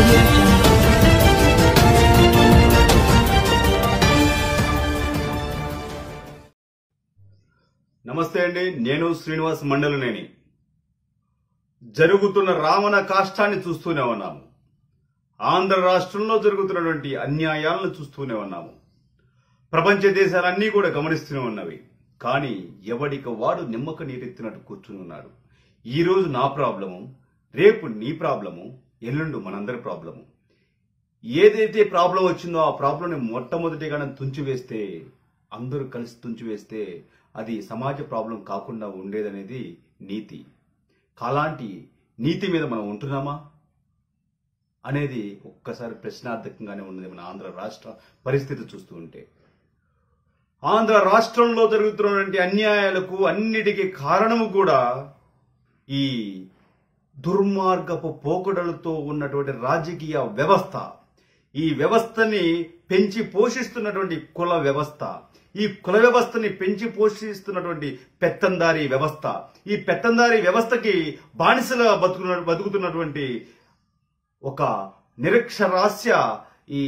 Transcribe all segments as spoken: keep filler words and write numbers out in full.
audio jungle. నమస్తే అండి, నేను శ్రీనివాస్ మండలనేని. జరుగుతున్న రావణ కాష్టాన్ని చూస్తూనే ఉన్నాము. ఆంధ్ర రాష్ట్రంలో జరుగుతున్నటువంటి అన్యాయాలను చూస్తూనే ఉన్నాము. ప్రపంచ దేశాలన్నీ కూడా గమనిస్తూనే ఉన్నవి. కానీ ఎవడికి వాడు నిమ్మక నీరెత్తినట్టు కూర్చుని ఉన్నాడు. ఈ రోజు నా ప్రాబ్లము, రేపు నీ ప్రాబ్లము, ఎల్లుండు మనందరి ప్రాబ్లము. ఏదైతే ప్రాబ్లం వచ్చిందో ఆ ప్రాబ్లంని మొట్టమొదటిగానే తుంచివేస్తే, అందరూ కలిసి తుంచివేస్తే అది సమాజ ప్రాబ్లం కాకుండా ఉండేదనేది నీతి. అలాంటి నీతి మీద మనం ఉంటున్నామా అనేది ఒక్కసారి ప్రశ్నార్థకంగానే ఉన్నది మన ఆంధ్ర రాష్ట్ర పరిస్థితి చూస్తూ ఉంటే. ఆంధ్ర రాష్ట్రంలో జరుగుతున్నటువంటి అన్యాయాలకు అన్నిటికీ కారణము కూడా ఈ దుర్మార్గపు పోకడలతో ఉన్నటువంటి రాజకీయ వ్యవస్థ. ఈ వ్యవస్థని పెంచి పోషిస్తున్నటువంటి కుల వ్యవస్థ, ఈ కుల వ్యవస్థని పెంచి పోషిస్తున్నటువంటి పెత్తందారీ వ్యవస్థ, ఈ పెత్తందారీ వ్యవస్థకి బానిసలుగా బతుకు బతుకుతున్నటువంటి ఒక నిరక్షరాస్య ఈ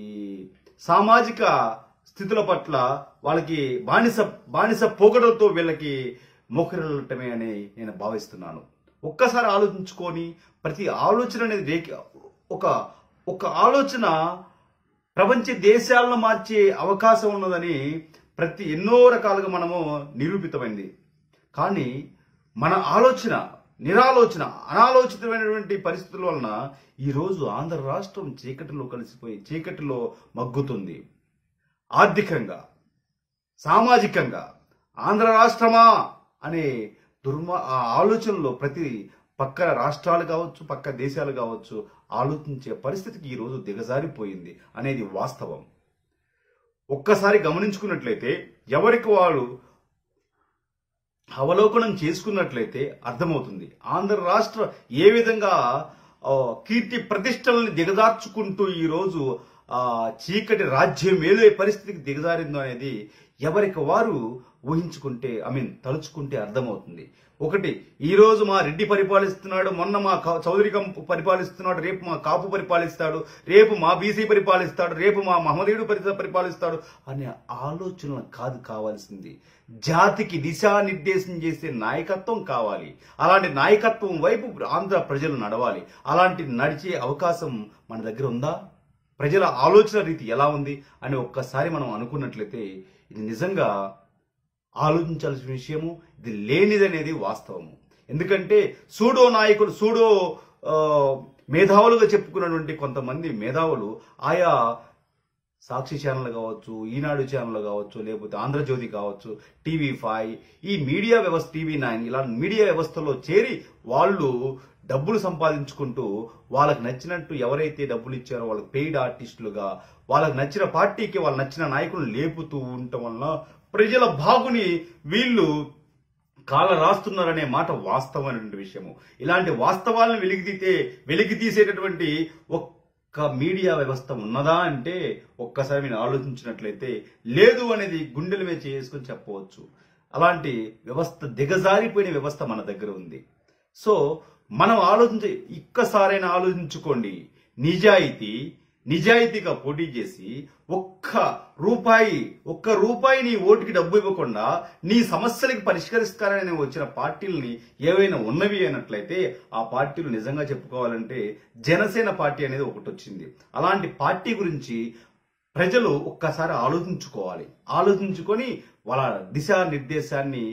సామాజిక స్థితుల పట్ల వాళ్ళకి బానిస బానిస పోకడలతో వీళ్ళకి మోకరిల్లటమే అని నేను భావిస్తున్నాను. ఒక్కసారి ఆలోచించుకొని ప్రతి ఆలోచన అనేది రేకి ఒక ఒక ఆలోచన ప్రపంచ దేశాలను మార్చే అవకాశం ఉన్నదని ప్రతి ఎన్నో రకాలుగా మనము నిరూపితమైంది. కానీ మన ఆలోచన నిరాలోచన అనాలోచితమైనటువంటి పరిస్థితుల వలన ఈరోజు ఆంధ్ర రాష్ట్రం చీకటిలో కలిసిపోయి చీకటిలో మగ్గుతుంది. ఆర్థికంగా, సామాజికంగా ఆంధ్ర రాష్ట్రమా అనే దుర్మా ఆ ఆలోచనలో ప్రతి పక్క రాష్ట్రాలు కావచ్చు, పక్క దేశాలు కావచ్చు ఆలోచించే పరిస్థితికి ఈరోజు దిగజారిపోయింది అనేది వాస్తవం. ఒక్కసారి గమనించుకున్నట్లయితే, ఎవరికి వాళ్ళు అవలోకనం చేసుకున్నట్లయితే అర్థమవుతుంది ఆంధ్ర రాష్ట్ర ఏ విధంగా కీర్తి ప్రతిష్టలని దిగజార్చుకుంటూ ఈరోజు ఆ చీకటి రాజ్యం ఏలే పరిస్థితికి దిగజారిందో అనేది ఎవరికి వారు ఊహించుకుంటే ఐ మీన్ తలుచుకుంటే అర్థమవుతుంది. ఒకటి, ఈ రోజు మా రెడ్డి పరిపాలిస్తున్నాడు, మొన్న మా చౌదరికం పరిపాలిస్తున్నాడు, రేపు మా కాపు పరిపాలిస్తాడు, రేపు మా బీసీ పరిపాలిస్తాడు, రేపు మా మహమ్మదీయుడు పరిపాలిస్తాడు అనే ఆలోచన కాదు కావాల్సింది. జాతికి దిశానిర్దేశం చేసే నాయకత్వం కావాలి. అలాంటి నాయకత్వం వైపు ఆంధ్ర ప్రజలు నడవాలి. అలాంటి నడిచే అవకాశం మన దగ్గర ఉందా? ప్రజల ఆలోచన రీతి ఎలా ఉంది అని ఒక్కసారి మనం అనుకున్నట్లయితే ఇది నిజంగా ఆలోచించాల్సిన విషయము. ఇది లేనిదనేది వాస్తవము. ఎందుకంటే సూడో నాయకులు, సూడో మేధావులుగా చెప్పుకున్నటువంటి కొంతమంది మేధావులు ఆయా సాక్షి ఛానల్ కావచ్చు, ఈనాడు ఛానల్ కావచ్చు, లేకపోతే ఆంధ్రజ్యోతి కావచ్చు, టీవీ ఫైవ్, ఈ మీడియా వ్యవస్థ, టీవీ నైన్, ఇలా మీడియా వ్యవస్థలో చేరి వాళ్ళు డబ్బులు సంపాదించుకుంటూ వాళ్ళకి నచ్చినట్టు ఎవరైతే డబ్బులు ఇచ్చారో వాళ్ళకి పెయిడ్ ఆర్టిస్టులుగా వాళ్ళకి నచ్చిన పార్టీకి వాళ్ళు నచ్చిన నాయకులు లేపుతూ ఉండటం వల్ల ప్రజల బాగుని వీళ్ళు కాల రాస్తున్నారనే మాట వాస్తవమైనటువంటి విషయము. ఇలాంటి వాస్తవాలను వెలికితీతే వెలికి తీసేటటువంటి ఒక్క మీడియా వ్యవస్థ ఉన్నదా అంటే ఒక్కసారి మీరు ఆలోచించినట్లయితే లేదు అనేది గుండెల మీద చేసుకుని చెప్పవచ్చు. అలాంటి వ్యవస్థ దిగజారిపోయిన వ్యవస్థ మన దగ్గర ఉంది. సో మనం ఆలోచించే ఒక్కసారైనా ఆలోచించుకోండి. నిజాయితీ నిజాయితీగా పోటీ చేసి ఒక్క రూపాయి ఒక్క రూపాయి నీ ఓటుకి డబ్బు ఇవ్వకుండా నీ సమస్యలకి పరిష్కరిస్తారని వచ్చిన పార్టీలని ఏవైనా ఉన్నవి అన్నట్లయితే ఆ పార్టీలు నిజంగా చెప్పుకోవాలంటే జనసేన పార్టీ అనేది ఒకటి వచ్చింది. అలాంటి పార్టీ గురించి ప్రజలు ఒక్కసారి ఆలోచించుకోవాలి. ఆలోచించుకొని వాళ్ళ దిశానిర్దేశాన్ని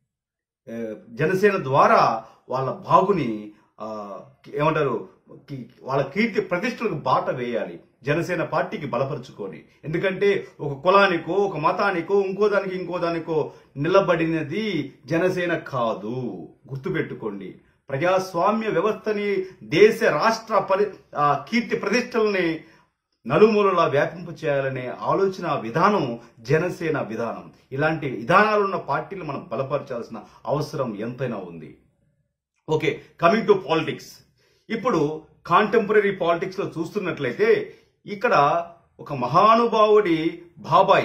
జనసేన ద్వారా వాళ్ళ బాగుని ఏమంటారు వాళ్ళ కీర్తి ప్రతిష్టలకు బాట వేయాలి. జనసేన పార్టీకి బలపరుచుకొని. ఎందుకంటే ఒక కులానికో ఒక మతానికో ఇంకో దానికి ఇంకో దానికో నిలబడినది జనసేన కాదు. గుర్తుపెట్టుకోండి. ప్రజాస్వామ్య వ్యవస్థని, దేశ రాష్ట్ర పరి కీర్తి ప్రతిష్టలని నలుమూలలా వ్యాపింపు చేయాలనే ఆలోచన విధానం జనసేన విధానం. ఇలాంటి విధానాలున్న పార్టీలు మనం బలపరచాల్సిన అవసరం ఎంతైనా ఉంది. Okay, coming to politics. ఇప్పుడు కాంటెంపరీ పాలిటిక్స్ లో చూస్తున్నట్లయితే ఇక్కడ ఒక మహానుభావుడి బాబాయ్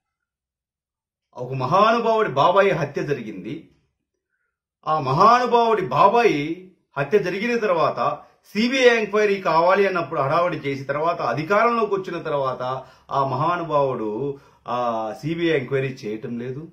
ఒక మహానుభావుడి బాబాయ్ హత్య జరిగింది. ఆ మహానుభావుడి బాబాయి హత్య జరిగిన తర్వాత సిబిఐ ఎంక్వైరీ కావాలి అన్నప్పుడు హడావడి చేసి తర్వాత అధికారంలోకి వచ్చిన తర్వాత ఆ మహానుభావుడు ఆ సిబిఐ ఎంక్వైరీ చేయటం లేదు.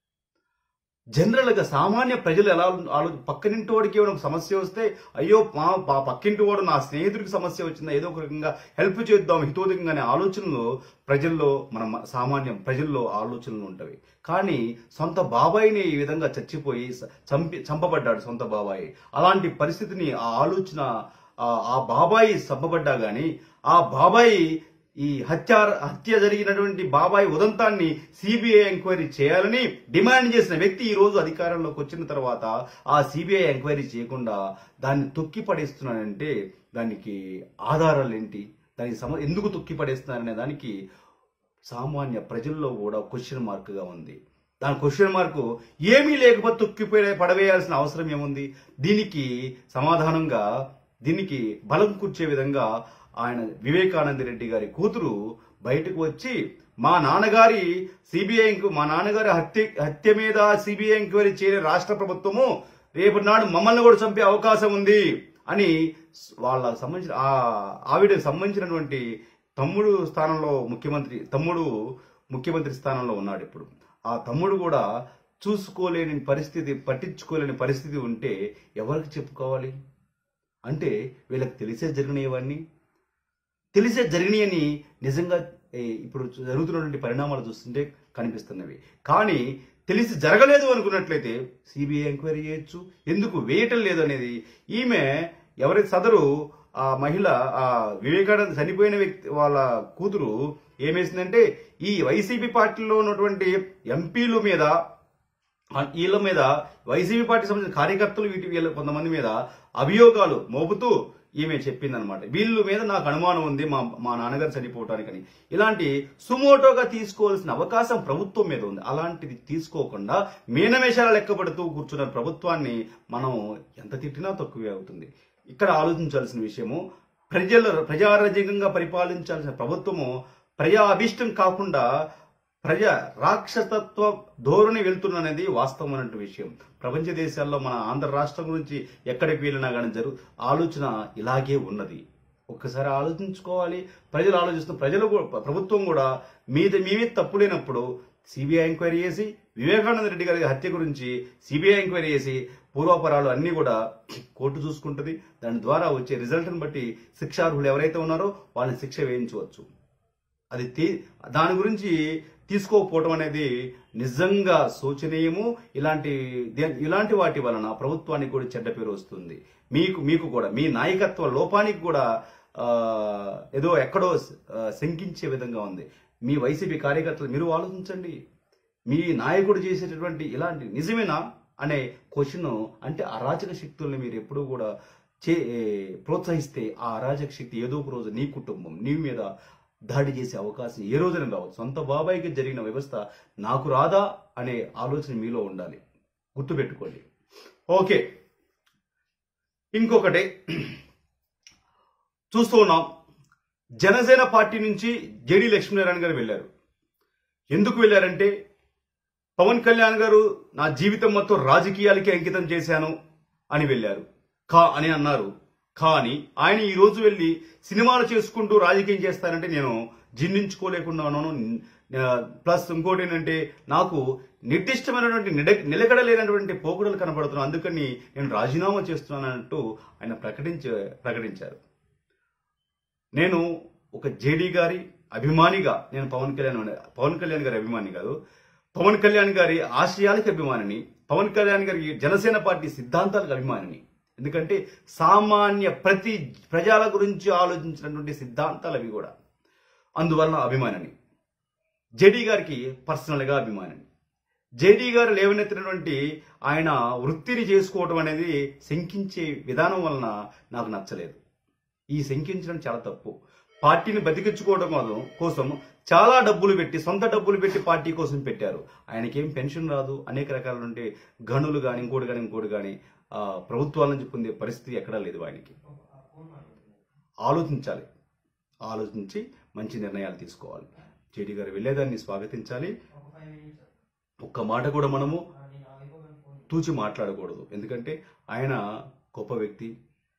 జనరల్ గా సామాన్య ప్రజలు ఎలా ఆలో పక్కనింటి వాడికి ఏమైనా సమస్య వస్తే అయ్యో మా మా పక్కింటి వాడు నా స్నేహితుడికి సమస్య వచ్చిందా ఏదో ఒక రకంగా హెల్ప్ చేద్దాం హితోధికంగా అనే ఆలోచనలు ప్రజల్లో మన సామాన్యం ప్రజల్లో ఆలోచనలు ఉంటవి. కానీ సొంత బాబాయిని ఈ విధంగా చచ్చిపోయి చంపి చంపబడ్డాడు సొంత బాబాయి. అలాంటి పరిస్థితిని ఆ ఆలోచన ఆ బాబాయి చంపబడ్డా గాని ఆ బాబాయి ఈ హత్య హత్య జరిగినటువంటి బాబాయి ఉదంతాన్ని సిబిఐ ఎంక్వైరీ చేయాలని డిమాండ్ చేసిన వ్యక్తి ఈ రోజు అధికారంలోకి వచ్చిన తర్వాత ఆ సిబిఐ ఎంక్వైరీ చేయకుండా దాన్ని తొక్కి పడేస్తున్నానంటే దానికి ఆధారాలు ఏంటి, దానికి సమ ఎందుకు తొక్కి పడేస్తున్నారనే దానికి సామాన్య ప్రజల్లో కూడా క్వశ్చన్ మార్క్ గా ఉంది. దాని క్వశ్చన్ మార్కు ఏమీ లేకపోతే తొక్కి పడవేయాల్సిన అవసరం ఏముంది? దీనికి సమాధానంగా దీనికి బలం కూర్చే విధంగా ఆయన వివేకానంద రెడ్డి గారి కూతురు బయటకు వచ్చి మా నాన్నగారి సిబిఐ మా నాన్నగారి హత్య హత్య మీద సిబిఐ ఎంక్వైరీ చేయని రాష్ట్ర ప్రభుత్వము రేపటి నాడు మమ్మల్ని కూడా చంపే అవకాశం ఉంది అని వాళ్ళ సంబంధించిన ఆ ఆవిడకి సంబంధించినటువంటి తమ్ముడు స్థానంలో ముఖ్యమంత్రి తమ్ముడు ముఖ్యమంత్రి స్థానంలో ఉన్నాడు ఇప్పుడు. ఆ తమ్ముడు కూడా చూసుకోలేని పరిస్థితి పట్టించుకోలేని పరిస్థితి ఉంటే ఎవరికి చెప్పుకోవాలి? అంటే వీళ్ళకి తెలిసే జరిగినవన్నీ తెలిసే జరిగినాయని నిజంగా ఇప్పుడు జరుగుతున్నటువంటి పరిణామాలు చూస్తుంటే కనిపిస్తున్నవి. కానీ తెలిసి జరగలేదు అనుకున్నట్లయితే సిబిఐ ఎంక్వైరీ చేయొచ్చు, ఎందుకు వేయటం లేదు అనేది ఈమె ఎవరైతే సదరు ఆ మహిళ ఆ వివేకానంద చనిపోయిన వ్యక్తి వాళ్ళ కూతురు ఏమేసిందంటే ఈ వైసీపీ పార్టీలో ఉన్నటువంటి ఎంపీల మీద వీళ్ళ మీద వైసీపీ పార్టీ సంబంధించిన కార్యకర్తలు వీటి వీళ్ళ కొంతమంది మీద అభియోగాలు మోపుతూ ఈమె చెప్పిందనమాట. వీళ్ళ మీద నాకు అనుమానం ఉంది మా మా నాన్నగారు చనిపోవటానికని. ఇలాంటి సుమోటోగా తీసుకోవాల్సిన అవకాశం ప్రభుత్వం మీద ఉంది. అలాంటిది తీసుకోకుండా మీనమేషాల లెక్కపడుతూ కూర్చున్న ప్రభుత్వాన్ని మనం ఎంత తిట్టినా తక్కువే అవుతుంది. ఇక్కడ ఆలోచించాల్సిన విషయము ప్రజల ప్రజారాజ్యంగా పరిపాలించాల్సిన ప్రభుత్వము ప్రజా అభిష్టం కాకుండా ప్రజా రాక్షసత్వ ధోరణి వెళ్తున్నది వాస్తవమైనటువంటి విషయం. ప్రపంచ దేశాల్లో మన ఆంధ్ర రాష్ట్రం గురించి ఎక్కడికి వెళ్ళినా కానీ జరు ఆలోచన ఇలాగే ఉన్నది. ఒక్కసారి ఆలోచించుకోవాలి. ప్రజలు ఆలోచిస్తున్న ప్రజలు ప్రభుత్వం కూడా మీద మేమే తప్పు లేనప్పుడు సిబిఐ ఎంక్వైరీ చేసి వివేకానంద రెడ్డి గారి హత్య గురించి సిబిఐ ఎంక్వైరీ చేసి పూర్వాపరాలు అన్ని కూడా కోర్టు చూసుకుంటుంది. దాని ద్వారా వచ్చే రిజల్ట్ని బట్టి శిక్షార్హులు ఎవరైతే ఉన్నారో వాళ్ళని శిక్ష వేయించవచ్చు. అది దాని గురించి తీసుకోకపోవడం అనేది నిజంగా శోచనీయము. ఇలాంటి ఇలాంటి వాటి వలన ప్రభుత్వానికి కూడా చెడ్డ పేరు వస్తుంది. మీకు మీకు కూడా మీ నాయకత్వ లోపానికి కూడా ఏదో ఎక్కడో శంకించే విధంగా ఉంది. మీ వైసీపీ కార్యకర్తలు మీరు ఆలోచించండి. మీ నాయకుడు చేసేటటువంటి ఇలాంటి నిజమేనా అనే క్వశ్చన్, అంటే అరాచక శక్తుల్ని మీరు ఎప్పుడూ కూడా చే ప్రోత్సహిస్తే ఆ అరాచక శక్తి ఏదో ఒక రోజు నీ కుటుంబం నీ మీద దాడి చేసే అవకాశం ఏ రోజున రావచ్చు. సొంత బాబాయికి జరిగిన వ్యవస్థ నాకు రాదా అనే ఆలోచన మీలో ఉండాలి. గుర్తుపెట్టుకోండి. ఓకే, ఇంకొకటి చూస్తూ ఉన్నాం. జనసేన పార్టీ నుంచి జేడీ లక్ష్మీనారాయణ గారు వెళ్ళారు. ఎందుకు వెళ్ళారంటే పవన్ కళ్యాణ్ గారు నా జీవితం మొత్తం రాజకీయాలకి అంకితం చేశాను అని వెళ్ళారు కా అని అన్నారు. కానీ ఆయన ఈ రోజు వెళ్లి సినిమాలు చేసుకుంటూ రాజకీయం చేస్తానంటే నేను జీర్ణించుకోలేకుండా ఉన్నాను. ప్లస్ ఇంకోటి ఏంటంటే నాకు నిర్దిష్టమైనటువంటి నిలకడ లేనటువంటి పోకడలు కనబడుతున్నాను, అందుకని నేను రాజీనామా చేస్తున్నానంటూ ఆయన ప్రకటించ ప్రకటించారు. నేను ఒక జేడీ గారి అభిమానిగా నేను పవన్ కళ్యాణ్ పవన్ కళ్యాణ్ గారి అభిమాని కాదు, పవన్ కళ్యాణ్ గారి ఆశయాలకు అభిమానిని, పవన్ కళ్యాణ్ గారి జనసేన పార్టీ సిద్ధాంతాలకు అభిమానిని. ఎందుకంటే సామాన్య ప్రతి ప్రజల గురించి ఆలోచించినటువంటి సిద్ధాంతాలు అవి కూడా. అందువలన అభిమానిని. జేడీ గారికి పర్సనల్ గా అభిమానిని. జేడీ గారు లేవనెత్తినటువంటి ఆయన వృత్తిని చేసుకోవడం అనేది శంకించే విధానం వలన నాకు నచ్చలేదు. ఈ శంకించడం చాలా తప్పు. పార్టీని బతికించుకోవడం కోసం చాలా డబ్బులు పెట్టి సొంత డబ్బులు పెట్టి పార్టీ కోసం పెట్టారు. ఆయనకేం పెన్షన్ రాదు, అనేక రకాల గనులు కానీ ఇంకోటి కానీ ఇంకోటి కానీ ప్రభుత్వాల నుంచి పొందే పరిస్థితి ఎక్కడా లేదు. ఆయనకి ఆలోచించాలి, ఆలోచించి మంచి నిర్ణయాలు తీసుకోవాలి. జేడీ గారు వెళ్ళేదాన్ని స్వాగతించాలి. ఒక్క మాట కూడా మనము తూచి మాట్లాడకూడదు. ఎందుకంటే ఆయన గొప్ప వ్యక్తి,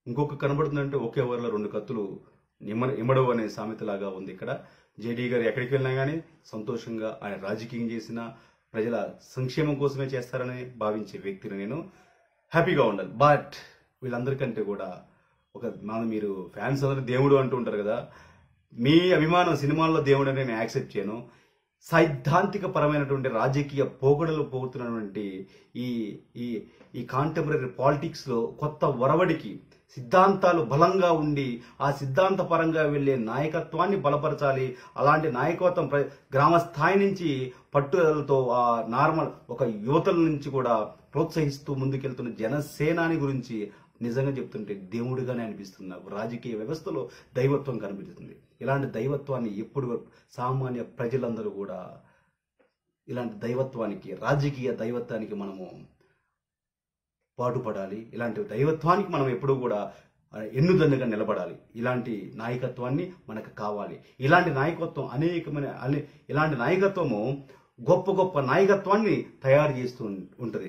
ఇంకొక కనబడుతుందంటే ఒకే వరలో రెండు కత్తులు ఇమ్మ ఇమ్మడవు అనే సామెతలాగా ఉంది ఇక్కడ. జేడీ గారు ఎక్కడికి వెళ్ళినా కానీ సంతోషంగా ఆయన రాజకీయం చేసిన ప్రజల సంక్షేమం కోసమే చేస్తారని భావించే వ్యక్తిని నేను. హ్యాపీగా ఉండాలి. బట్ వీళ్ళందరికంటే కూడా ఒక మన మీరు ఫ్యాన్స్ అందరూ దేవుడు అంటూ ఉంటారు కదా, మీ అభిమానం సినిమాల్లో దేవుడు అని నేను యాక్సెప్ట్ చేయను. సైద్ధాంతిక పరమైనటువంటి రాజకీయ పోగడలు పోతున్నటువంటి ఈ ఈ ఈ కాంటెంపరీ పాలిటిక్స్ లో కొత్త ఒరవడికి సిద్ధాంతాలు బలంగా ఉండి ఆ సిద్ధాంత పరంగా వెళ్లే నాయకత్వాన్ని బలపరచాలి. అలాంటి నాయకత్వం గ్రామ స్థాయి నుంచి పట్టుదలతో ఆ నార్మల్ ఒక యువతల నుంచి కూడా ప్రోత్సహిస్తూ ముందుకెళ్తున్న జనసేనాని గురించి నిజంగా చెప్తుంటే దేవుడిగానే అనిపిస్తుంది నాకు. రాజకీయ వ్యవస్థలో దైవత్వం కనిపిస్తుంది. ఇలాంటి దైవత్వాన్ని ఎప్పుడు సామాన్య ప్రజలందరూ కూడా ఇలాంటి దైవత్వానికి, రాజకీయ దైవత్వానికి మనము పాటుపడాలి. ఇలాంటి దైవత్వానికి మనం ఎప్పుడూ కూడా ఎన్నుదన్నుగా నిలబడాలి. ఇలాంటి నాయకత్వాన్ని మనకు కావాలి. ఇలాంటి నాయకత్వం అనేకమైన ఇలాంటి నాయకత్వము గొప్ప గొప్ప నాయకత్వాన్ని తయారు చేస్తూ ఉంటుంది.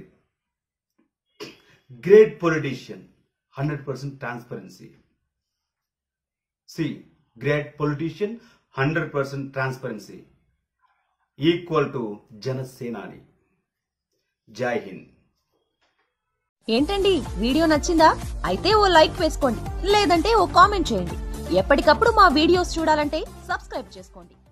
Great politician, hundred percent transparency. See great politician, hundred percent transparency equal to Janasenani. Jai Hind. ఏంటండి, వీడియో నచ్చిందా? అయితే ఓ లైక్ వేసుకోండి, లేదంటే ఓ కామెంట్ చేయండి. ఎప్పటికప్పుడు మా వీడియోస్ చూడాలంటే సబ్స్క్రైబ్ చేసుకోండి.